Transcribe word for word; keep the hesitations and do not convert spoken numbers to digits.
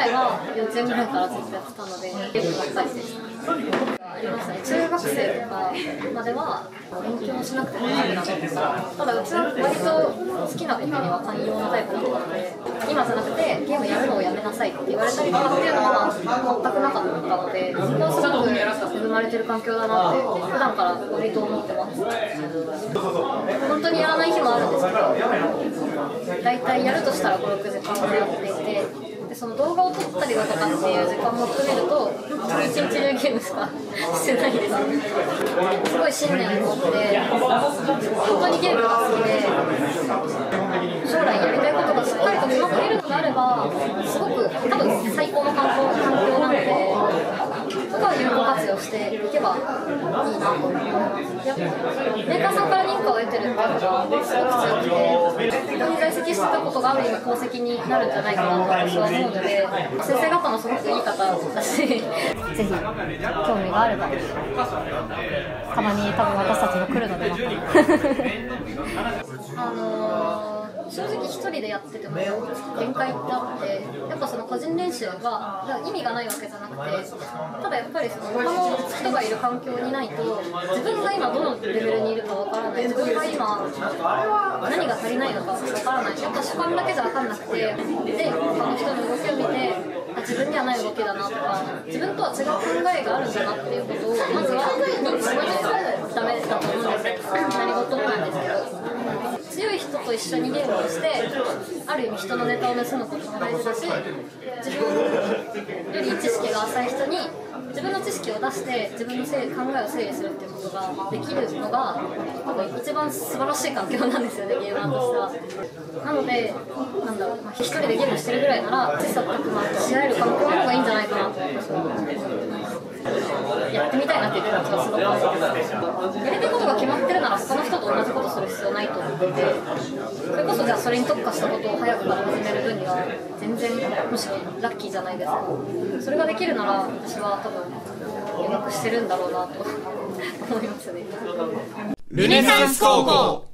前は幼稚園ぐらいからずっとやってたので結構ばっかりでした。ありましたね。中学生とかまでは勉強しなくてもいいなとか、ただうちは割と好きなことには寛容なタイプだったので、今じゃなくてゲームやるのをやめなさいって言われたりとかっていうのは全くなかったので、そこはすごく恵まれてる環境だなって普段から割と思ってます。本当にやらない日もあるんですけど、大体やるとしたらご、ろくじかんぐらいやっていて。でその動画を撮ったりだとかっていう時間も含めると一日中ゲームしかしてないです。すごい信念を持って本当にゲームが好きで、将来やりたいことがしっかりと決まっているのであればすごく多分最高の環境環境なので、そこは有効活用していけばいいなと思います。やっぱメーカーさんから認可を得てるっていうのがすごく強くて、ここに在籍してたことがある意味功績になるんじゃないかなと私は思うので、先生方もすごくいい方だし、ぜひ興味があればたまに多分私たちも来るのでまたあのー正直一人でやってても限界ってあって、やっぱその個人練習は意味がないわけじゃなくて、ただやっぱりその他の人がいる環境にないと自分が今どのレベルにいるかわからない、自分が今何が足りないのかわからない、やっぱ主観だけじゃ分かんなくて、で他の人の動きを見て自分にはない動きだなとか、自分とは違う考えがあるんだなっていうことをまずは認知しなきゃダメだと思うんですよ。何事もなんですけど、強い人と一緒にゲームをしてある意味人のネタを盗むことも大事だし、自分より知識が浅い人に自分の知識を出して自分の考えを整理するっていうことができるのが多分一番素晴らしい環境なんですよね、ゲーマーとしては。なのでなんだろう、まあ、一人でゲームしてるぐらいなら切磋琢磨し合える環境の方がいいんじゃないかなと私は思います。やってみたいなっていう気持ちがすごくある。やりたいことが決まってるなら他の人と同じことする必要ないと思ってて、それこそじゃあそれに特化したことを早くから始める分には全然むしろラッキーじゃないですか。それができるなら私は多分留学してるんだろうなと思いますね。 ルネサンス高校。